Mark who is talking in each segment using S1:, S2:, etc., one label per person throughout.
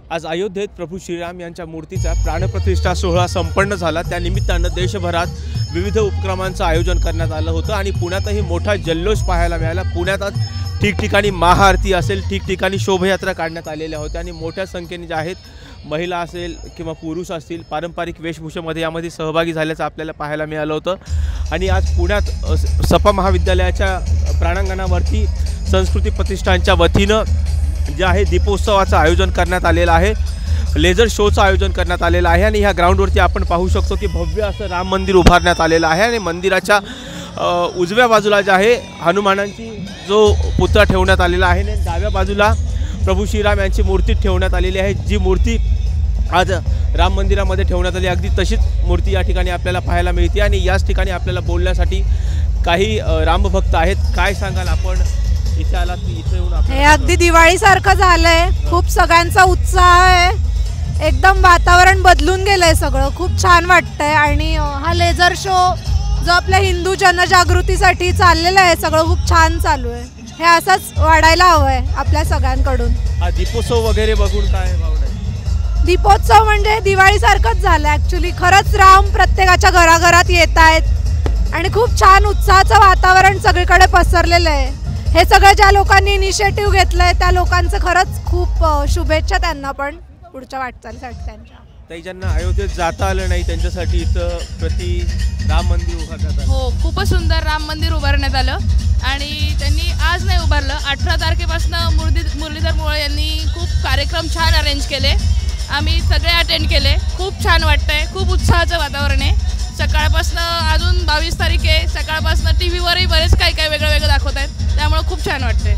S1: आज अयोध्येत प्रभू श्रीराम यांच्या मूर्तीचा प्राणप्रतिष्ठा सोहळा संपन्न झाला। त्या निमित्तानं देशभरात विविध उपक्रमांचं आयोजन करण्यात आलं होतं आणि पुण्यातही मोठा जल्लोष पाहायला मिळाला। पुण्यात ठिकठिकाणी महाआरती असेल, ठिकठिकाणी शोभायात्रा काढण्यात आलेल्या होत्या आणि मोठ्या संख्येने जे आहेत महिला असेल किंवा पुरुष असतील पारंपरिक वेशभूषेमध्ये यामध्ये सहभागी झाल्याचं आपल्याला पाहायला मिळालं होतं। आणि आज पुण्यात सपा महाविद्यालयाच्या प्रांगणावरती संस्कृती प्रतिष्ठानच्या वतीनं जे आहे दीपोत्सवाचं आयोजन करण्यात आलेलं आहे, लेझर शोचं आयोजन करण्यात आलेलं आहे आणि ह्या ग्राउंडवरती आपण पाहू शकतो की भव्य असं राम मंदिर उभारण्यात आलेलं आहे आणि मंदिराच्या उजव्या बाजूला जे आहे हनुमानांची जो पुतळा ठेवण्यात आलेला आहे आणि डाव्या बाजूला प्रभू श्रीराम यांची मूर्ती ठेवण्यात आलेली आहे। जी मूर्ती आज राम मंदिरामध्ये ठेवण्यात आली अगदी तशीच मूर्ती या ठिकाणी आपल्याला पाहायला मिळते आणि याच ठिकाणी आपल्याला बोलण्यासाठी काही रामभक्त आहेत। काय सांगाल आपण इथे आलात, इथे येऊन
S2: हे अगदी दिवाळीसारखं झालंय, खूप सगळ्यांचा उत्साह आहे, एकदम वातावरण बदलून गेलंय, सगळं खूप छान वाटतंय। आणि हा लेझर शो जो आपल्या हिंदू जनजागृतीसाठी चाललेला आहे सगळं खूप छान चालू आहे, हे असंच वाढायला हवं आहे आपल्या सगळ्यांकडून।
S1: हा दीपोत्सव वगैरे बघून काय भावना आहे?
S2: दीपोत्सव म्हणजे दिवाळीसारखंच झालं ॲक्च्युली, खरंच राम प्रत्येकाच्या घराघरात येत आहेत आणि खूप छान उत्साहाचं वातावरण सगळीकडे पसरलेलं आहे। हे सगळं ज्या लोकांनी इनिशिएटिव्ह घेतलंय त्या लोकांचं खरंच खूप शुभेच्छा त्यांना पण पुढच्या वाटचालीसाठी त्यांच्या।
S1: ताई, ज्यांना अयोध्येत जाता आलं नाही त्यांच्यासाठी इथं राम मंदिर उभारण्यात आलं।
S3: हो, खूपच सुंदर राम मंदिर उभारण्यात आलं आणि त्यांनी आज नाही उभारलं, 18 तारखेपासून मुरलीधर मोहोळ यांनी खूप कार्यक्रम छान अरेंज केले, आम्ही सगळे अटेंड केले, खूप छान वाटतंय, खूप उत्साहाचं वातावरण आहे। सकाळपासून अजून 22 तारीख आहे, सकाळपासून TV वरही बरेच काही वेगळं दाखवत आहेत, त्यामुळे खूप छान वाटतंय।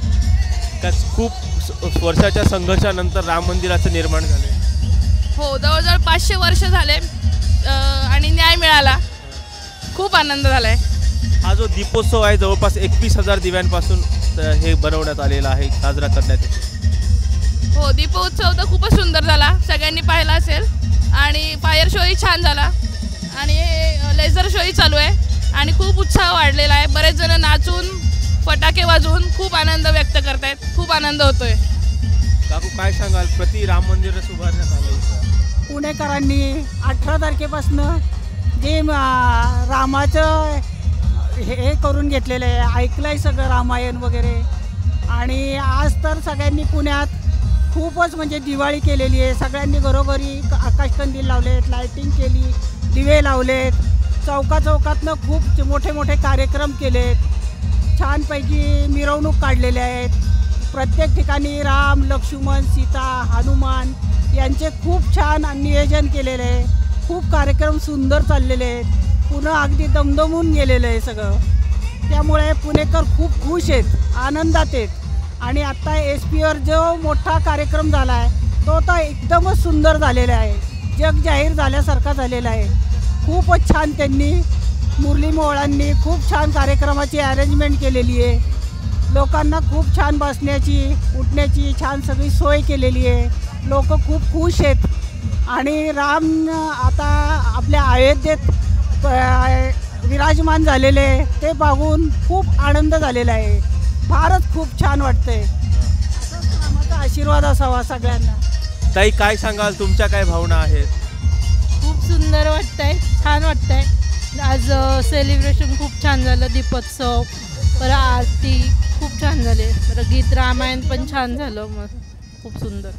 S1: खूप वर्षाच्या संघर्षानंतर राम मंदिराचं निर्माण झालं।
S3: हो, जवळजवळ 500 वर्ष झाले आणि न्याय मिळाला, खूप आनंद झालाय।
S1: हा जो दीपोत्सव आहे जवळपास 21,000 दिव्यांपासून हे बनवण्यात आलेला आहे, साजरा करण्यात येतो।
S3: हो, दीपोत्सव तर खूपच सुंदर झाला, सगळ्यांनी पाहिला असेल आणि फायर शोही छान झाला आणि लेझर शोही चालू आहे आणि खूप उत्साह वाढलेला आहे। बरेच जण नाचून फटाके वाजवून खूप आनंद व्यक्त करतायत, खूप आनंद होतोय।
S1: काकू, काय सांगाल? राम मंदिरच उभारण्यात आलं,
S4: पुणेकरांनी 18 तारखेपासून जे रामाचं हे करून घेतलेलं आहे, ऐकलंय सगळं रामायण वगैरे, आणि आज तर सगळ्यांनी पुण्यात खूपच म्हणजे दिवाळी केलेली आहे। सगळ्यांनी घरोघरी आकाशकंदील लावलेत, लायटिंग केली, दिवे लावलेत, चौकातनं खूप मोठे कार्यक्रम केलेत, छानपैकी मिरवणूक काढलेल्या आहेत। प्रत्येक ठिकाणी राम, लक्ष्मण, सीता, हनुमान यांचे खूप छान नियोजन केलेलं आहे, खूप कार्यक्रम सुंदर चाललेले आहेत, पुन्हा अगदी दमदमून गेलेलं आहे सगळं। त्यामुळे पुणेकर खूप खुश आहेत, आनंदात आहेत आणि आत्ता SP वर जो मोठा कार्यक्रम झाला आहे तो तर एकदमच सुंदर झालेला आहे, जग जाहीर झाल्यासारखा झालेला आहे। खूपच छान त्यांनी मुरली मोहोळांनी खूप छान कार्यक्रमाची अरेंजमेंट केलेली आहे, लोकांना खूप छान बसण्याची उठण्याची छान सगळी सोय केलेली आहे, लोक खूप खुश आहेत आणि राम आता आपल्या अयोध्येत विराजमान झालेले ते बघून खूप आनंद झालेला आहे, फारच खूप छान वाटतंय। रामाचा आशीर्वाद असावा सगळ्यांना।
S1: ताई, काय सांगाल? तुमच्या काय भावना आहेत?
S5: खूप सुंदर वाटतंय, छान वाटतंय। आज सेलिब्रेशन खूप छान झालं, दीपोत्सव, परत आरती खूप छान झाले, परत गीत रामायण पण छान झालं, मग खूप सुंदर।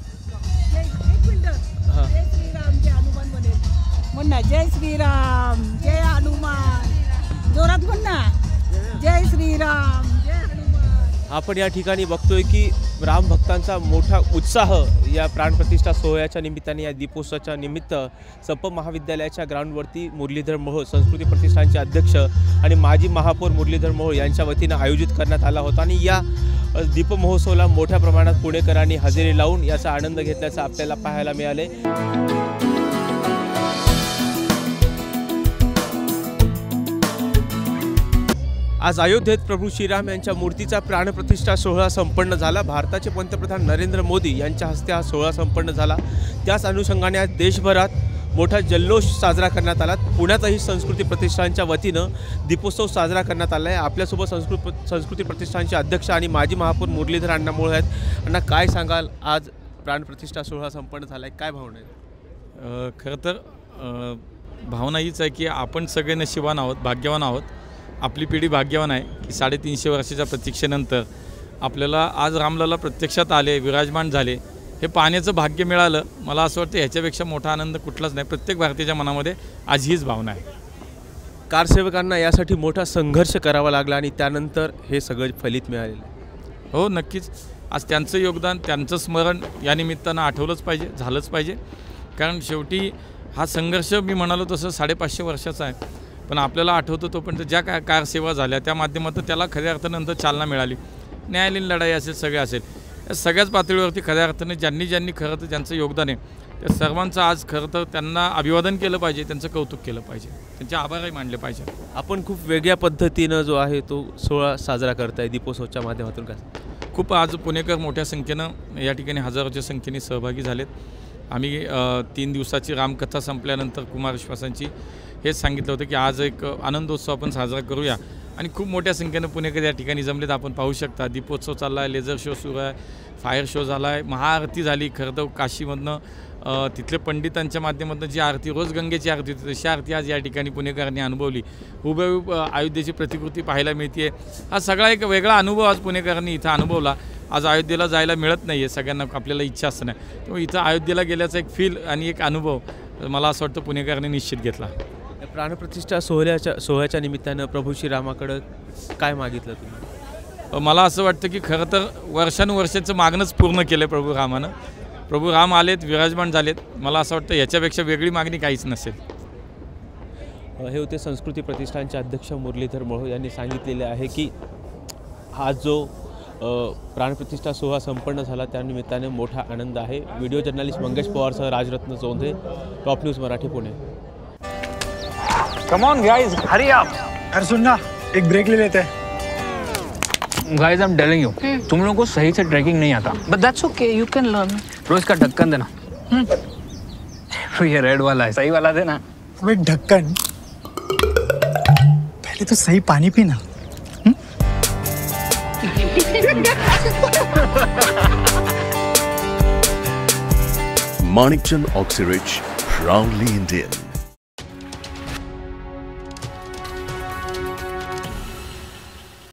S4: जय श्रीराम, जय हनुमान म्हण ना, जय श्रीराम जय हनुमान, जोरात म्हण ना, जय श्रीराम जय हनुमान।
S1: आपण या ठिकाणी बघतोय की राम भक्तांचा मोठा उत्साह या प्राणप्रतिष्ठा सोहळ्याच्या निमित्ताने, या दीपोत्सवाच्या निमित्त सप महाविद्यालयाच्या ग्राउंडवरती मुरलीधर मोहोळ संस्कृती प्रतिष्ठानचे अध्यक्ष आणि माजी महापौर मुरलीधर मोहोळ यांच्या वतीनं आयोजित करण्यात आला होता आणि या दीप महोत्सवाला मोठ्या प्रमाणात पुणेकरांनी हजेरी लावून याचा आनंद घेतल्याचं आपल्याला पाहायला मिळाले। आज अयोध्येत प्रभू श्रीराम यांच्या मूर्तीचा प्राणप्रतिष्ठा सोहळा संपन्न झाला। भारताचे पंतप्रधान नरेंद्र मोदी यांच्या हस्ते हा सोहळा संपन्न झाला। त्याच अनुषंगाने आज देशभरात मोठा जल्लोष साजरा करण्यात आला। पुण्यातही संस्कृती प्रतिष्ठानच्या वतीनं दीपोत्सव साजरा करण्यात आला आहे। आपल्यासोबत संस्कृती प्रतिष्ठानचे अध्यक्ष आणि माजी महापौर मुरलीधर अण्णा मोहोळ आहेत। अण्णा, काय सांगाल? आज प्राणप्रतिष्ठा सोहळा संपन्न झाला आहे, काय भावना आहे?
S6: खरं तर भावना हीच आहे की आपण सगळे नशिबान आहोत, भाग्यवान आहोत. आपली पिढी भाग्यवान आहे की 350 वर्षाच्या प्रतीक्षेनंतर आपल्याला आज रामलला प्रत्यक्षात आले, विराजमान झाले, हे पाहण्याचं भाग्य मिळालं. मला असं वाटतं ह्याच्यापेक्षा मोठा आनंद कुठलाच नाही. प्रत्येक भारतीयाच्या मनामध्ये आज हीच भावना आहे.
S1: कारसेवकांना यासाठी मोठा संघर्ष करावा लागला आणि त्यानंतर हे सगळं फलित मिळालेलं आहे.
S6: हो, नक्कीच. आज त्यांचं योगदान, त्यांचं स्मरण या निमित्तानं आठवलंच पाहिजे, झालंच पाहिजे. कारण शेवटी हा संघर्ष मी म्हणालो तसं 550 वर्षाचा आहे. पण आपल्याला आठवतो तोपर्यंत ज्या काय कारसेवा झाल्या त्या माध्यमातून त्याला खऱ्या अर्थानंतर चालना मिळाली. न्यायालयीन लढाई असेल, सगळे असेल, या सगळ्याच पातळीवरती खऱ्या अर्थाने ज्यांनी खरं तर ज्यांचं योगदान आहे त्या सर्वांचं आज खरं तर त्यांना अभिवादन केलं पाहिजे, त्यांचं कौतुक केलं पाहिजे, त्यांचे आभारही मानले पाहिजे.
S1: आपण खूप वेगळ्या पद्धतीनं जो आहे तो सोहळा साजरा करताय दीपोत्सवच्या माध्यमातून. काय
S6: खूप आज पुणेकर मोठ्या संख्येनं या ठिकाणी हजारोच्या संख्येने सहभागी झालेत. आम्ही 3 दिवसाची रामकथा संपल्यानंतर कुमार विश्वासांची हेच सांगितलं होतं की आज एक आनंदोत्सव आपण साजरा करूया आणि खूप मोठ्या संख्येनं पुणेकर या ठिकाणी जमलेत. आपण पाहू शकता दीपोत्सव चालला आहे, लेझर शो सुरू आहे, फायर शो झाला आहे, महाआरती झाली. खरं तर काशीमधनं तिथले पंडितांच्या माध्यमातून जी आरती, रोज गंगेची आरती होती तशी आरती आज या ठिकाणी पुणेकरांनी अनुभवली. हुबेहूब अयोध्येची प्रतिकृती पाहायला मिळते. हा सगळा एक वेगळा अनुभव आज पुणेकरांनी इथं अनुभवला. आज अयोध्येला जायला मिळत नाही आहे, सगळ्यांना आपल्याला इच्छा असं नाही. त्यामुळे इथं अयोध्येला गेल्याचा एक फील आणि एक अनुभव मला असं वाटतं पुणेकरांनी निश्चित घेतला.
S1: प्राणप्रतिष्ठा सोहळ्याच्या निमित्तानं प्रभू श्रीरामाकडं काय मागितलं तुम्ही?
S6: मला असं वाटतं की खरं तर वर्षानुवर्षाचं मागणंच पूर्ण केलं आहे प्रभू रामानं. प्रभू राम आलेत, विराजमान झालेत. मला असं वाटतं याच्यापेक्षा वेगळी मागणी काहीच नसेल.
S1: हे होते संस्कृती प्रतिष्ठानचे अध्यक्ष मुरलीधर मोहोळ यांनी सांगितलेले आहे की हा जो प्राणप्रतिष्ठा सोहळा संपन्न झाला त्यानिमित्ताने मोठा आनंद आहे. व्हिडिओ जर्नलिस्ट मंगेश पवारसह Rajratna Chaundhe, top news Marathi, Pune.
S7: Come on guys, hurry up.
S8: अरे सुन ना, एक ब्रेक ले लेते हैं.
S7: Guys, I'm telling you, तुम लोगों को सही से ट्रैकिंग नहीं आता. But that's okay, you can learn. रोज का ढक्कन देना. तो ये रेड वाला है, सही वाला देना.
S8: अबे ढक्कन, पहले तो सही पानी पीना.
S9: Manikchand Oxyrich, proudly Indian.